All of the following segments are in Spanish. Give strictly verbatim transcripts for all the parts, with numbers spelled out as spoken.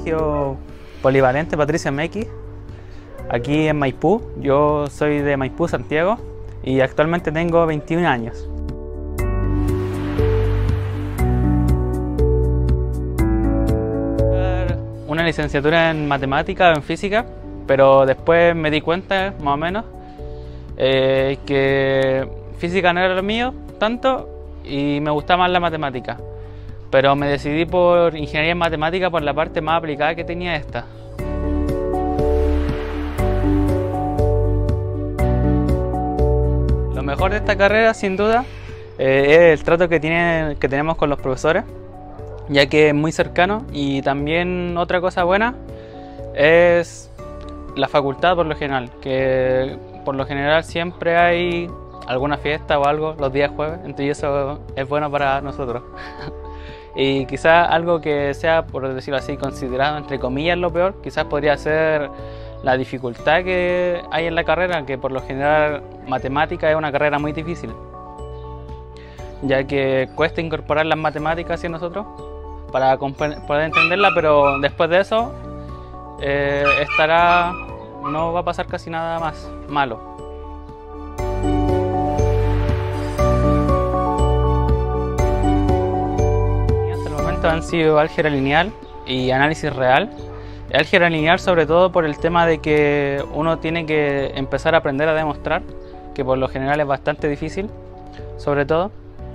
Colegio Polivalente Patricio Mequi, aquí en Maipú. Yo soy de Maipú, Santiago, y actualmente tengo veintiún años. Una licenciatura en matemática o en física, pero después me di cuenta, más o menos, eh, que física no era lo mío tanto y me gustaba más la matemática. Pero me decidí por ingeniería en matemática por la parte más aplicada que tenía esta. Lo mejor de esta carrera, sin duda, eh, es el trato que, tiene, que tenemos con los profesores, ya que es muy cercano, y también otra cosa buena es la facultad por lo general, que por lo general siempre hay alguna fiesta o algo los días jueves, entonces eso es bueno para nosotros. Y quizás algo que sea, por decirlo así, considerado entre comillas lo peor, quizás podría ser la dificultad que hay en la carrera, que por lo general matemática es una carrera muy difícil, ya que cuesta incorporar las matemáticas hacia nosotros para poder entenderla, pero después de eso eh, estará, no va a pasar casi nada más malo. Hasta el momento han sido álgebra lineal y análisis real. Álgebra lineal sobre todo por el tema de que uno tiene que empezar a aprender a demostrar, que por lo general es bastante difícil, sobre todo.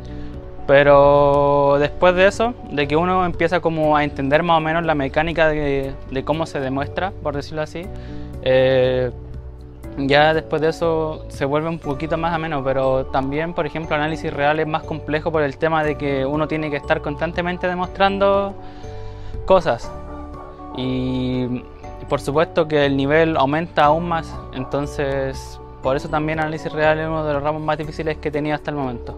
Pero después de eso, de que uno empieza como a entender más o menos la mecánica de, de cómo se demuestra, por decirlo así, eh, ya después de eso se vuelve un poquito más ameno. Pero también, por ejemplo, análisis real es más complejo por el tema de que uno tiene que estar constantemente demostrando cosas. Y por supuesto que el nivel aumenta aún más, entonces por eso también análisis real es uno de los ramos más difíciles que he tenido hasta el momento.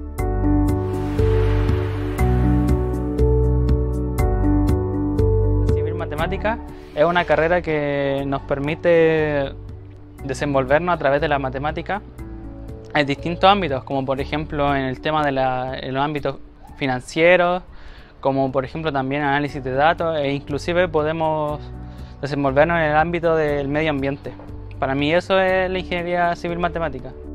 Matemática es una carrera que nos permite desenvolvernos a través de la matemática en distintos ámbitos, como por ejemplo en el tema de la, en los ámbitos financieros, como por ejemplo también análisis de datos, e inclusive podemos desenvolvernos en el ámbito del medio ambiente. Para mí eso es la ingeniería civil matemática.